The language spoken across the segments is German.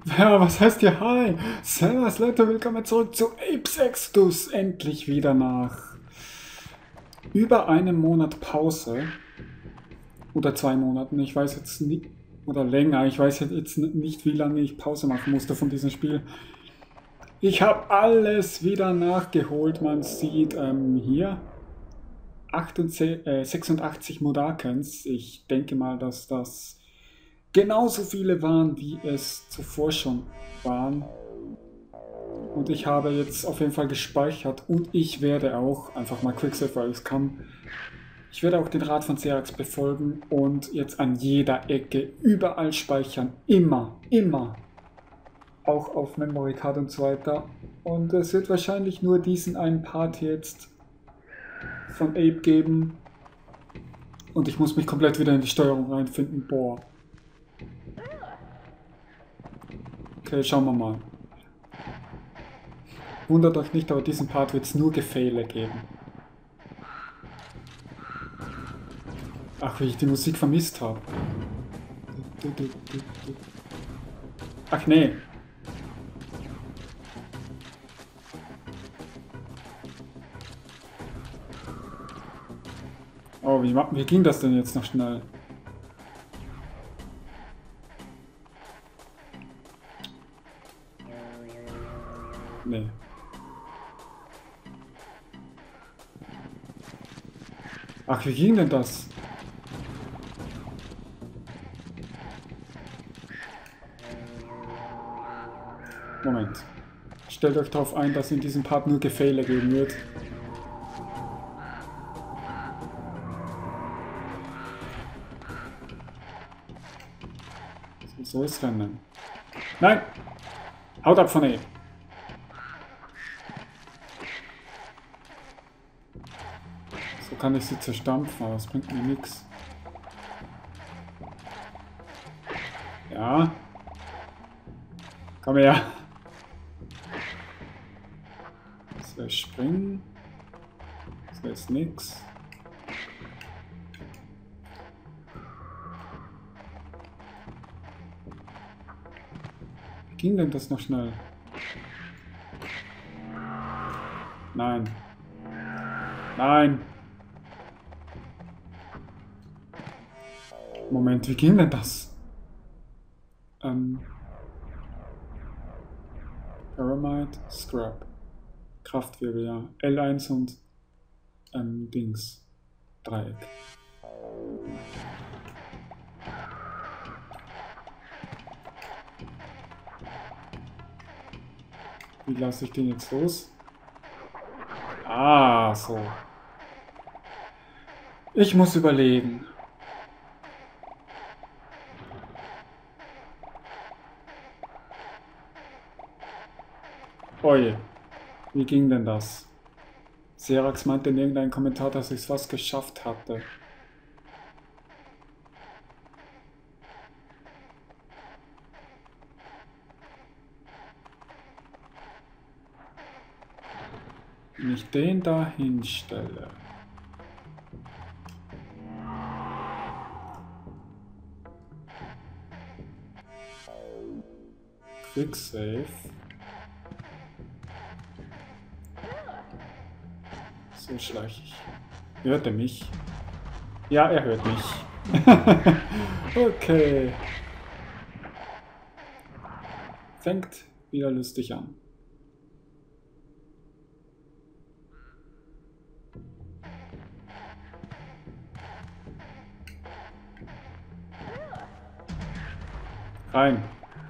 Ja, was heißt hier Hi? Servus Leute, willkommen zurück zu Apes Exodus. Endlich wieder nach über einem Monat Pause. Oder 2 Monaten, ich weiß jetzt nicht. Oder länger, ich weiß jetzt nicht, wie lange ich Pause machen musste von diesem Spiel. Ich habe alles wieder nachgeholt. Man sieht hier 86 Modakens. Ich denke mal, dass das genauso viele waren, wie es zuvor schon waren. Und ich habe jetzt auf jeden Fall gespeichert und ich werde auch, einfach mal Quicksave, weil es kann, ich werde auch den Rat von Serax befolgen und jetzt an jeder Ecke, überall speichern. Immer, immer. Auch auf Memory Card und so weiter. Und es wird wahrscheinlich nur diesen einen Part jetzt von Ape geben. Und ich muss mich komplett wieder in die Steuerung reinfinden. Boah. Okay, schauen wir mal. Wundert euch nicht, aber diesen Part wird es nur Gefehle geben. Ach, wie ich die Musik vermisst habe. Ach nee. Oh, wie ging das denn jetzt noch schnell? Nee. Ach, wie ging denn das? Moment. Stellt euch darauf ein, dass in diesem Part nur Gefehle geben wird. So ist Rennen. Nein! Haut ab von E! So kann ich sie zerstampfen, aber das bringt mir nichts. Ja. Komm her. So, springen. So ist nix. Wie ging denn das noch schnell? Nein. Nein. Moment, wie ging denn das? Pyramid, Scrap. Kraftwirbel, ja. L1 und Dings. Dreieck. Wie lasse ich den jetzt los? Ah, so. Ich muss überlegen. Oje, wie ging denn das? Serax meinte in irgendeinem Kommentar, dass ich es fast geschafft hatte. Wenn ich den da hinstelle. Quick Save. So schleiche ich. Hört er mich? Ja, er hört mich. Okay. Fängt wieder lustig an. Rein.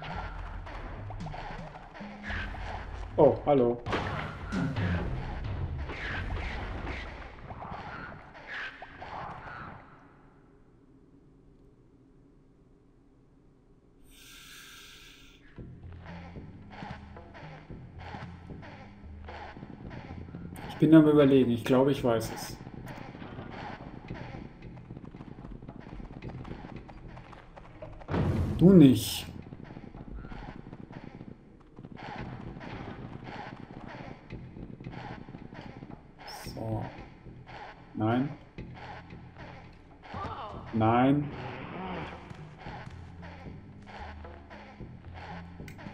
Oh, hallo. Ich bin am Überlegen. Ich glaube, ich weiß es. Du nicht. So. Nein. Nein.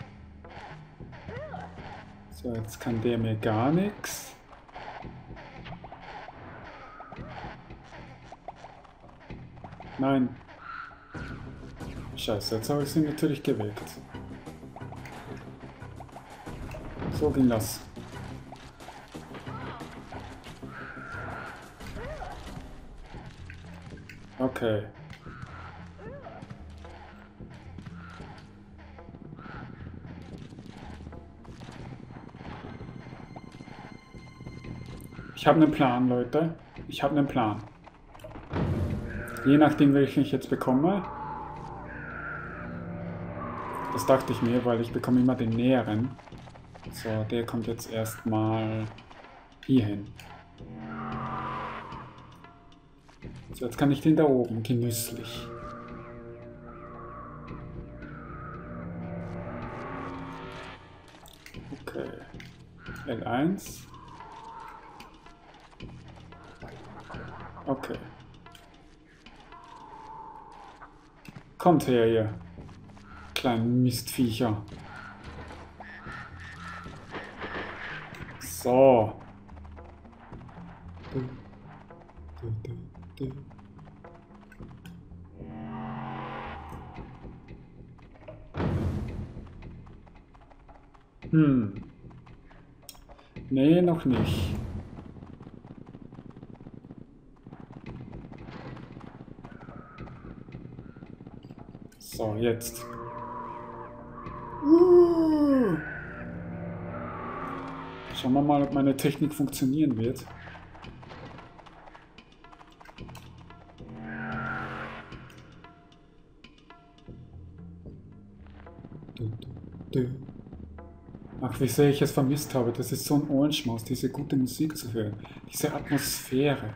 So, jetzt kann der mir gar nichts. Nein. Scheiße, jetzt habe ich sie natürlich geweckt. So ging das. Okay. Ich habe einen Plan, Leute. Ich habe einen Plan. Je nachdem, welchen ich jetzt bekomme. Das dachte ich mir, weil ich bekomme immer den näheren. So, der kommt jetzt erstmal hier hin. So, jetzt kann ich den da oben, genüsslich. Okay. L1. Okay. Kommt her, ihr kleinen Mistviecher. So. Nee, noch nicht. So, jetzt. Schauen wir mal, ob meine Technik funktionieren wird. Ach, wie sehr ich es vermisst habe. Das ist so ein Ohrenschmaus, diese gute Musik zu hören. Diese Atmosphäre.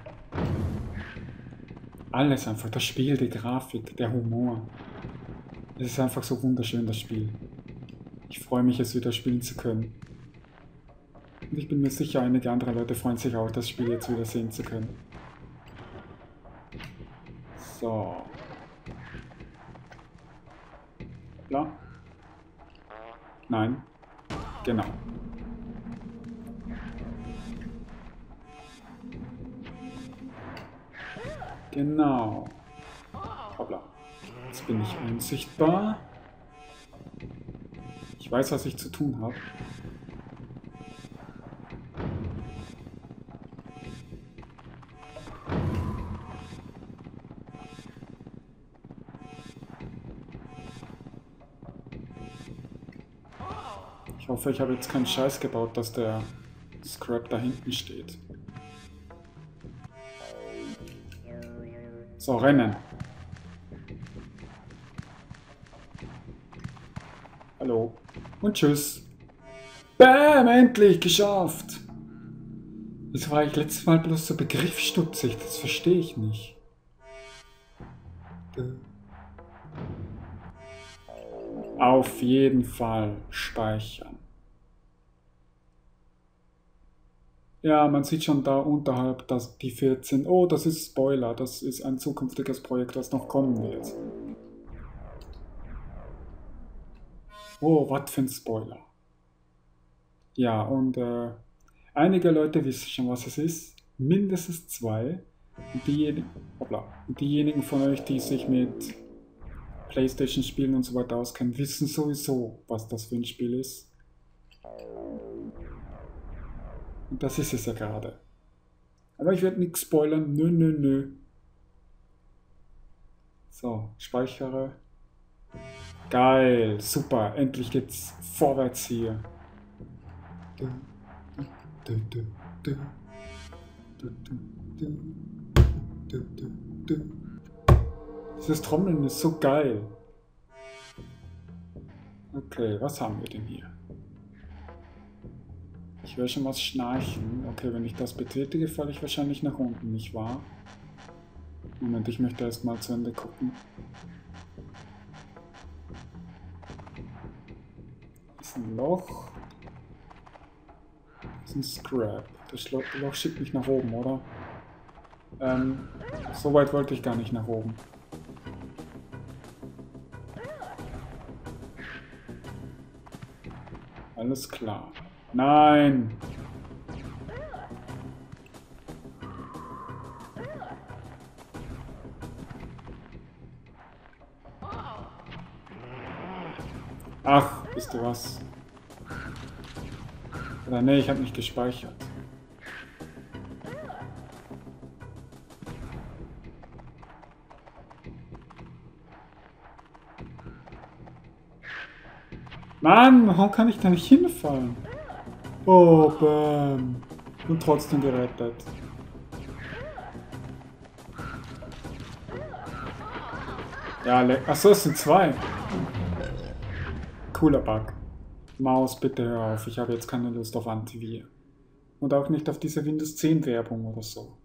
Alles einfach. Das Spiel, die Grafik, der Humor. Es ist einfach so wunderschön, das Spiel. Ich freue mich, es wieder spielen zu können. Und ich bin mir sicher, einige andere Leute freuen sich auch, das Spiel jetzt wieder sehen zu können. So. Ja. Nein. Genau. Genau. Hoppla. Jetzt bin ich unsichtbar. Ich weiß, was ich zu tun habe. Ich hoffe, ich habe jetzt keinen Scheiß gebaut, dass der Scrap da hinten steht. So, rennen. Hallo. Und tschüss. Bam, endlich geschafft. Wieso war ich letztes Mal bloß so begriffsstutzig? Das verstehe ich nicht. Auf jeden Fall speichern. Ja, man sieht schon da unterhalb, dass die 14. Oh, das ist Spoiler. Das ist ein zukünftiges Projekt, das noch kommen wird. Oh, was für ein Spoiler. Ja, und einige Leute wissen schon, was es ist. Mindestens 2. Und diejenigen von euch, die sich mit PlayStation-Spielen und so weiter auskennen, wissen sowieso, was das für ein Spiel ist. Und das ist es ja gerade. Aber ich werde nichts spoilern. Nö, nö, nö. So, speichere. Geil, super. Endlich geht's vorwärts hier. Dieses Trommeln ist so geil. Okay, was haben wir denn hier? Ich höre schon was schnarchen. Okay, wenn ich das betätige, falle ich wahrscheinlich nach unten, nicht wahr? Moment, ich möchte erst mal zu Ende gucken. Ist ein Loch. Ist ein Scrap. Das Loch schickt mich nach oben, oder? So weit wollte ich gar nicht nach oben. Alles klar. Nein. Ach, wisst ihr was? Oder nee, ich habe nicht gespeichert. Mann, warum kann ich da nicht hinfallen? Oh, bam. Und trotzdem gerettet. Ja, achso, es sind zwei. Cooler Bug. Maus, bitte hör auf. Ich habe jetzt keine Lust auf Antivir. Und auch nicht auf diese Windows 10 Werbung oder so.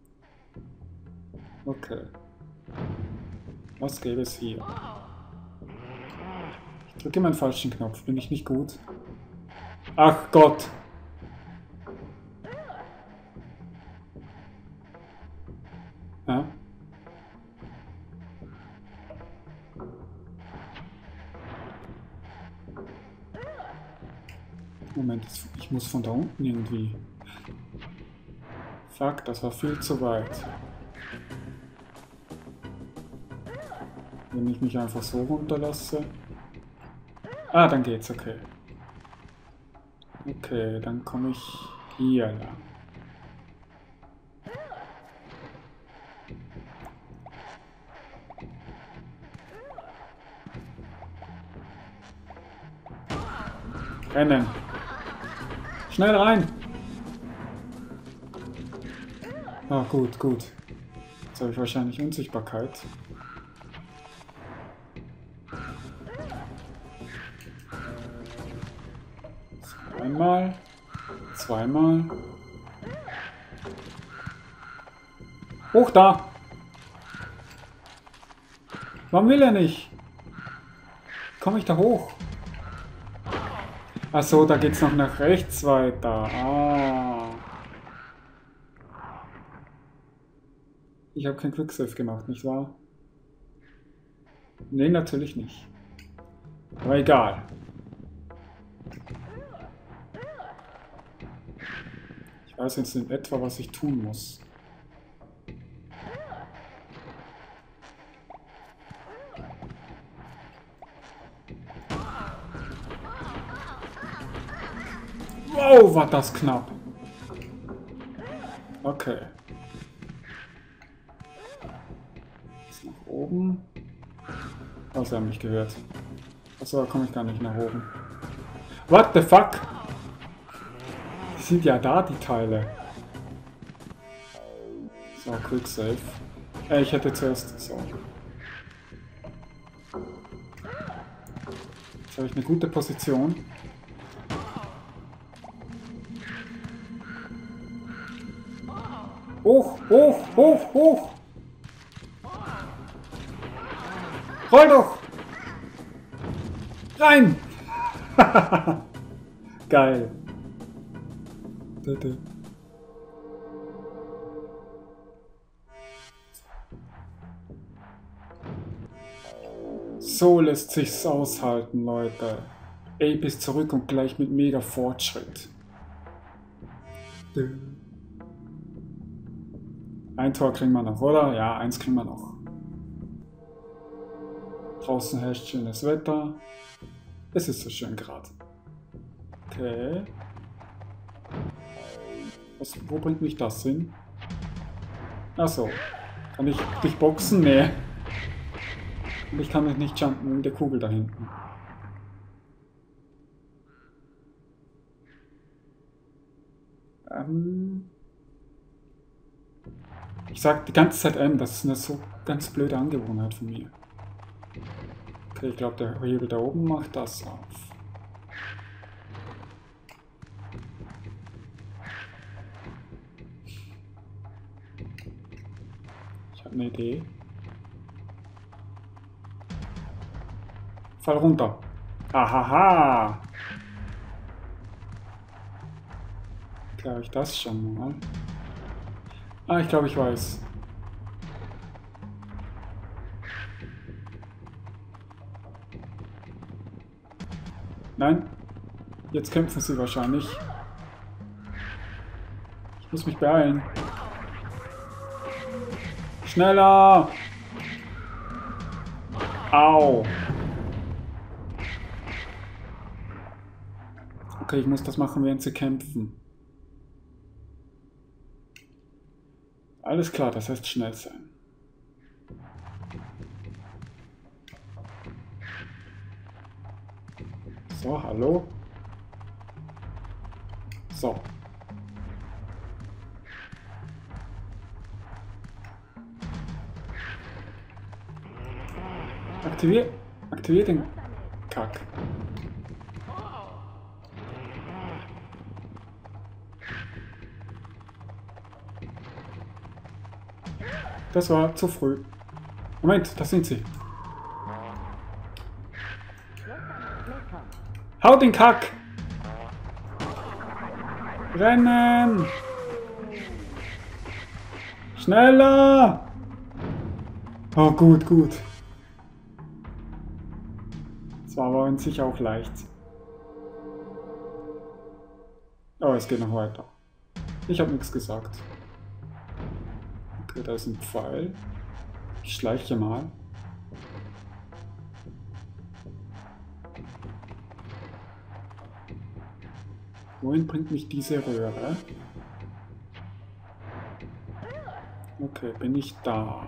Okay. Was gäbe es hier? Ich drücke meinen falschen Knopf. Bin ich nicht gut? Ach Gott! Ja? Moment, ich muss von da unten irgendwie. Fuck, das war viel zu weit. Wenn ich mich einfach so runterlasse. Ah, dann geht's, okay. Okay, dann komme ich hier lang. Rennen! Schnell rein! Ah, gut, gut. Jetzt habe ich wahrscheinlich Unsichtbarkeit. Einmal, zweimal. Hoch da! Warum will er nicht? Komme ich da hoch? Ach so, da geht's noch nach rechts weiter. Ah. Ich habe kein Quicksave gemacht, nicht wahr? Nee, natürlich nicht. Aber egal. Ich weiß jetzt in etwa, was ich tun muss. Wow, war das knapp. Okay. Jetzt nach oben. Oh, sie haben mich gehört. Achso, da komme ich gar nicht nach oben. What the fuck? Die sind ja da, die Teile. So, Quick Save. Ich hätte zuerst... So. Jetzt habe ich eine gute Position. Hoch, hoch, hoch, hoch! Roll doch! Rein! Geil. Bitte. So lässt sich's aushalten, Leute. Ape ist zurück und gleich mit mega Fortschritt. Ein Tor kriegen wir noch, oder? Ja, eins kriegen wir noch. Draußen herrscht schönes Wetter. Es ist so schön gerade. Okay. Wo bringt mich das hin? Achso. Kann ich dich boxen? Nee. Und ich kann mich nicht jumpen wegen der Kugel da hinten. Ich sag die ganze Zeit M, das ist eine so ganz blöde Angewohnheit von mir. Okay, ich glaube, der Hebel da oben macht das auf. Ich habe eine Idee. Fall runter. Ahaha! Glaube ich das schon mal. Ah, ich glaube, ich weiß. Nein? Jetzt kämpfen sie wahrscheinlich. Ich muss mich beeilen. Schneller! Au! Okay, ich muss das machen, während sie kämpfen. Alles klar, das heißt schnell sein. So, hallo? So. Aktivier den Kack. Das war zu früh. Moment, da sind sie. Hau den Kack! Rennen! Schneller! Oh, gut, gut. Das war aber in sich auch leicht. Oh, es geht noch weiter. Ich habe nichts gesagt. Okay, da ist ein Pfeil. Ich schleiche mal. Wohin bringt mich diese Röhre? Okay, bin ich da.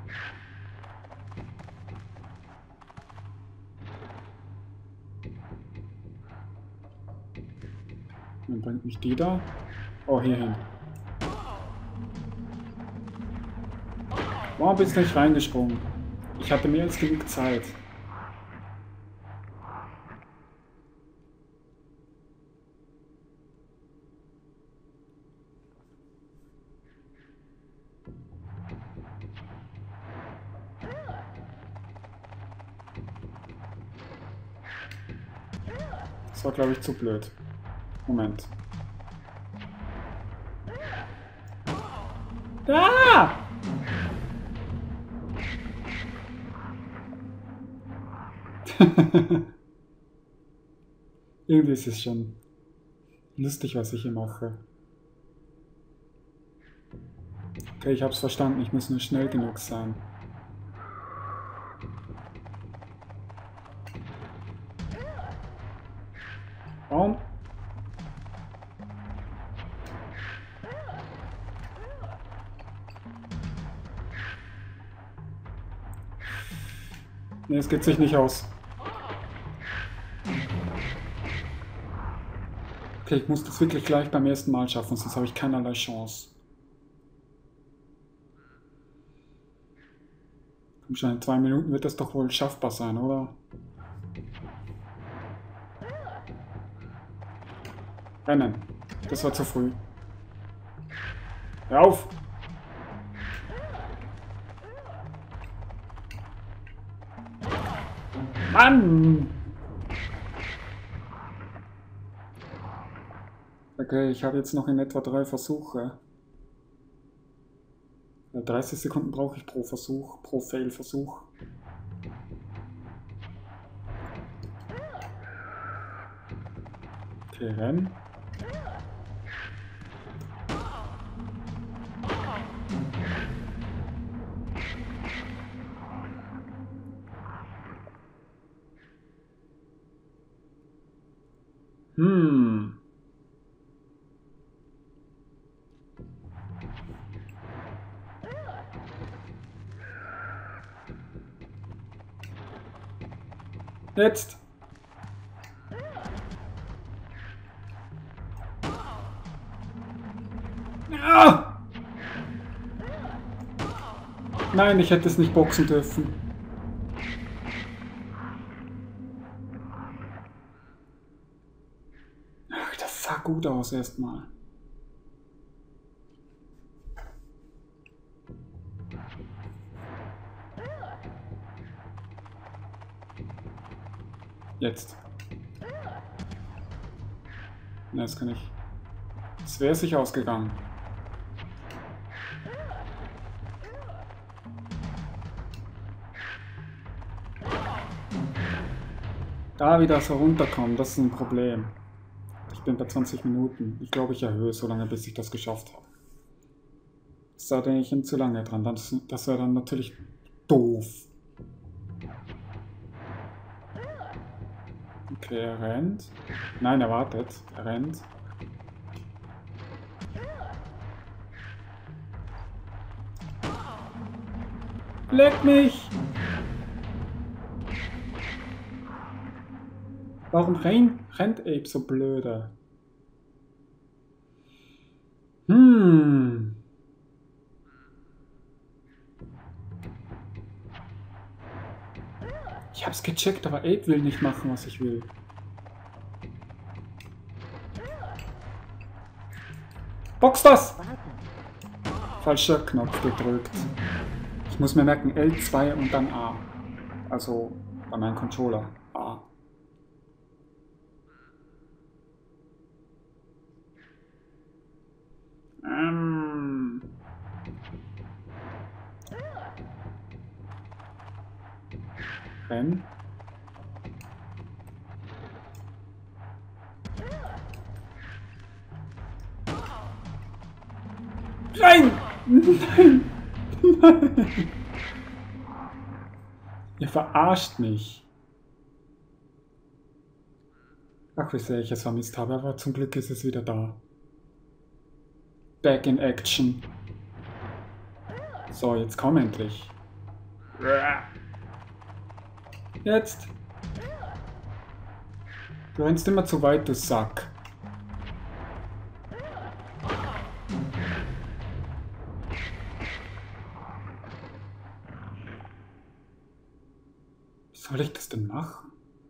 Dann bringt mich die da. Oh, hier hin. Warum bist du nicht reingesprungen? Ich hatte mehr als genug Zeit. Das war, glaube ich, zu blöd. Moment. Ah! Irgendwie ist es schon lustig, was ich hier mache. Okay, ich hab's verstanden. Ich muss nur schnell genug sein. Warum? Nee, es geht sich nicht aus. Okay, ich muss das wirklich gleich beim ersten Mal schaffen, sonst habe ich keinerlei Chance. Komm schon, in 2 Minuten wird das doch wohl schaffbar sein, oder? Rennen. Das war zu früh. Hör auf! Mann! Okay, ich habe jetzt noch in etwa 3 Versuche. 30 Sekunden brauche ich pro Versuch, pro Fail-Versuch. Okay, rennen. Jetzt. Ah! Nein, ich hätte es nicht boxen dürfen. Ach, das sah gut aus erstmal. Jetzt. Na, jetzt kann ich. Es wäre sich ausgegangen. Da wieder so runterkommen, das ist ein Problem. bin bei 20 Minuten. Ich glaube, ich erhöhe so lange, bis ich das geschafft habe. Da denke ich zu lange dran. Das wäre dann natürlich doof. Okay, er rennt. Nein, er wartet. Er rennt. Leck mich! Warum rennt Abe so blöde? Ich hab's gecheckt, aber Abe will nicht machen, was ich will. Box das! Falscher Knopf gedrückt. Ich muss mir merken, L2 und dann A. Also bei meinem Controller. A. Renn. Rein! Nein! Nein! Ihr verarscht mich. Ach, wie sehr ich es vermisst habe, aber zum Glück ist es wieder da. Back in action. So, jetzt komm endlich. Jetzt. Du rennst immer zu weit, du Sack. Wie soll ich das denn machen?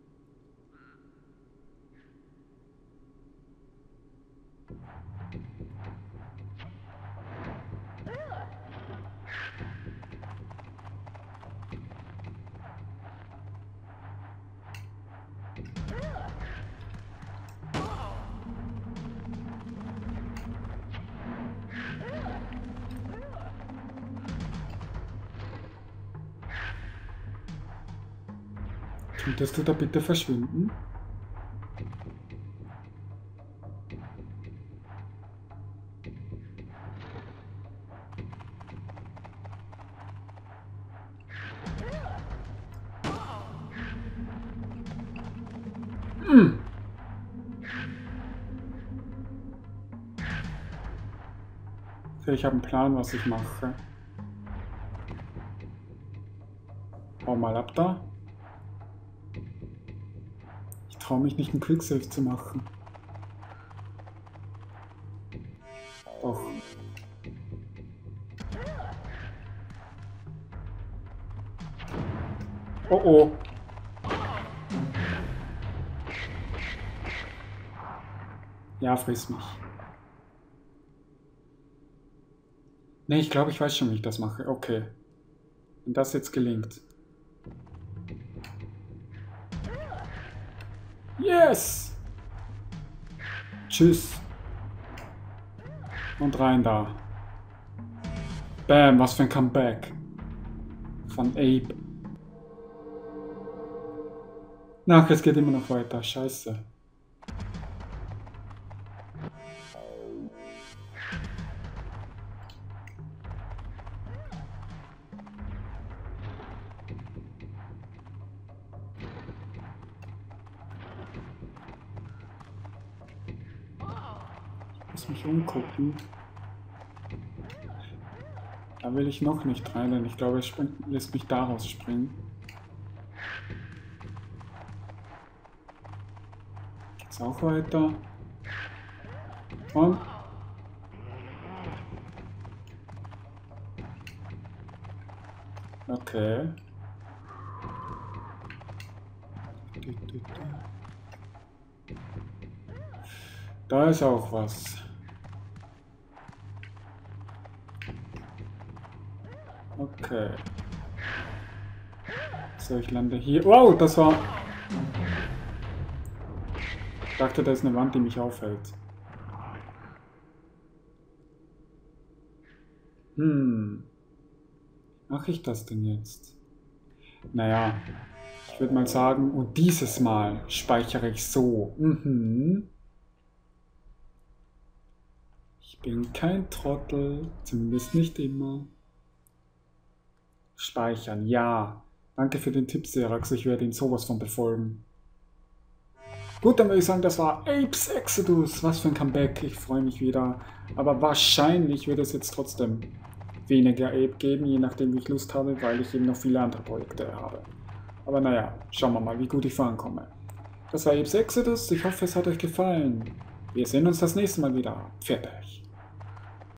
Könntest du da bitte verschwinden? Ich habe einen Plan, was ich mache. Hau mal ab da. Ich traue mich nicht, einen Quicksave zu machen. Doch. Oh oh. Ja, friss mich. Ne, ich glaube, ich weiß schon, wie ich das mache. Okay. Wenn das jetzt gelingt. Yes! Tschüss. Und rein da. Bam, was für ein Comeback. Von Abe. Ach, es geht immer noch weiter. Scheiße. Ich muss mich umgucken. Da will ich noch nicht rein, denn ich glaube, es lässt mich daraus springen. Geht's auch weiter. Und? Okay. Da ist auch was. Okay. So, ich lande hier. Wow, das war... Ich dachte, da ist eine Wand, die mich aufhält. Mache ich das denn jetzt? Naja, ich würde mal sagen, und dieses Mal speichere ich so. Ich bin kein Trottel, zumindest nicht immer. Speichern, ja. Danke für den Tipp, Serax, ich werde ihn sowas von befolgen. Gut, dann würde ich sagen, das war Apes Exodus. Was für ein Comeback, ich freue mich wieder. Aber wahrscheinlich wird es jetzt trotzdem weniger Ape geben, je nachdem wie ich Lust habe, weil ich eben noch viele andere Projekte habe. Aber naja, schauen wir mal, wie gut ich vorankomme. Das war Apes Exodus, ich hoffe es hat euch gefallen. Wir sehen uns das nächste Mal wieder. Pfiat euch.